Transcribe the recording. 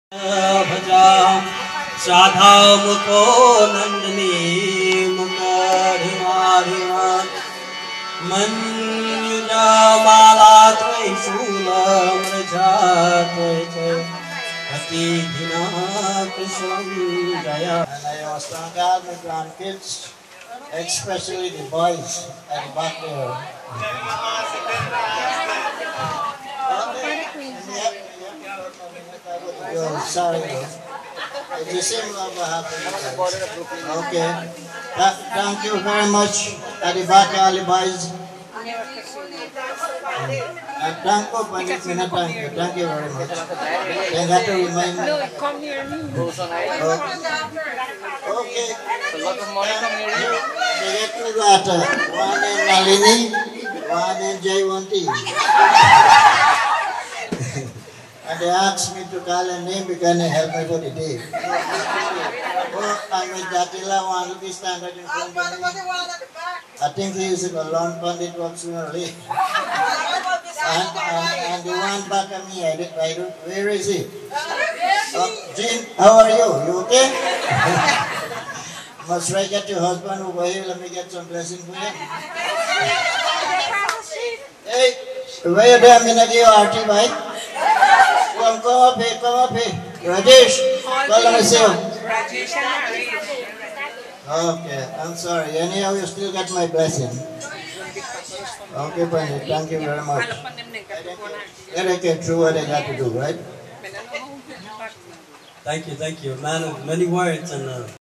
भजा साधा मुको नंदनी मुखरिमारिमान मन्युजा माला त्रैशूल मृजा त्रैचय हति धिना कृष्णं Jaya. And I was thank God my grandkids, especially the boys at the back there. Yo, sorry. It's the same love I have for you guys. Okay. Thank you very much, at the back all the boys. Thank you, Pandit Mina, thank you. Thank you very much. They got to remind me. No, come near me. Okay. A lot of money come near you. They get to that. One in Nalini, one in Jaywanti. And they asked me to call a name because they help me for the day. Oh, I'm with Jatila, one to be standing in front of me. I think he is a long Pandit was sooner or later. And the one back at me, where is he? Jean, how are you? You okay? Must I get your husband over here? Let me get some blessing for you. Hey, where you there? I'm going to give you RT, bhai. Come up here, come up here. Rajesh, call me see you. Rajesh and Harry. Okay, I'm sorry. Anyhow, you still got my blessing. Okay, Pandit, thank you very much. I get through what I got to do, right? Thank you, man of many words and